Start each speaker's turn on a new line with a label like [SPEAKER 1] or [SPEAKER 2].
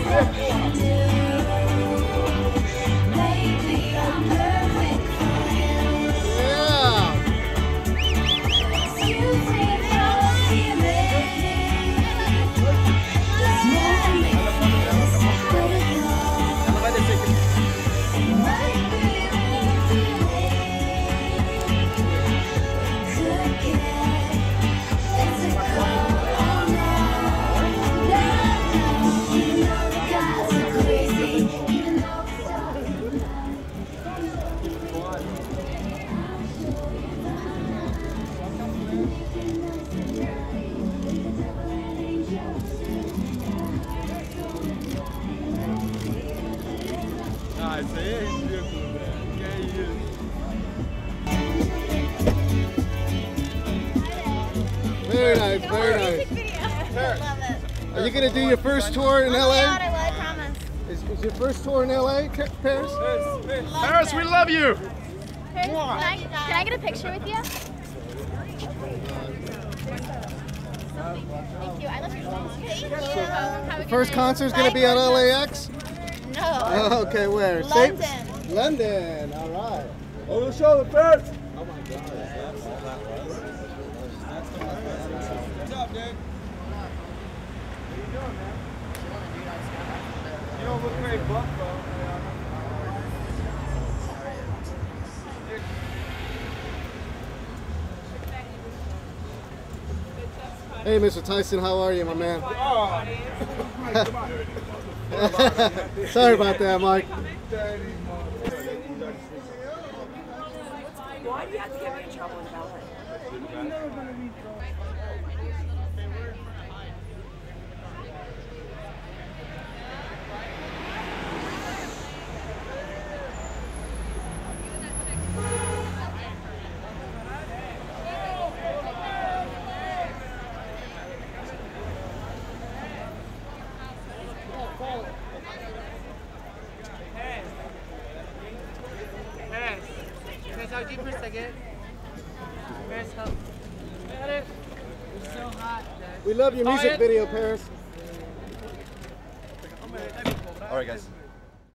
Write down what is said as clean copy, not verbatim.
[SPEAKER 1] Ah, isso aí é ridículo, velho. Que é isso?
[SPEAKER 2] Very nice, very nice.
[SPEAKER 3] Love it.
[SPEAKER 2] Are you going to do your first tour in
[SPEAKER 3] Oh my
[SPEAKER 2] LA?
[SPEAKER 3] God, I will, I promise.
[SPEAKER 2] Is your first tour in LA, Paris?
[SPEAKER 1] Paris, we love you!
[SPEAKER 3] Can I get a picture with you? Thank you. I love your song. Thank you. Have a good
[SPEAKER 2] First
[SPEAKER 3] night.
[SPEAKER 2] concert's going to
[SPEAKER 3] Bye,
[SPEAKER 2] be at
[SPEAKER 3] gorgeous.
[SPEAKER 2] LAX?
[SPEAKER 3] No.
[SPEAKER 2] Oh, okay, where?
[SPEAKER 3] London.
[SPEAKER 2] States? London, all right.
[SPEAKER 1] On the shoulder, Paris!
[SPEAKER 2] Oh my God, that's all that was.
[SPEAKER 1] What's up, dude? What you doing, man? You don't look very buff, bro.
[SPEAKER 2] Hey, Mr. Tyson, how are you, my man?
[SPEAKER 1] Oh.
[SPEAKER 2] Sorry about that, Mike.
[SPEAKER 4] Why do you have to get me in trouble with ballet?
[SPEAKER 5] Guys, I'll give for a second. Paris, help. Got it. It's so hot.
[SPEAKER 2] We love your music video, Paris.
[SPEAKER 1] All right, guys.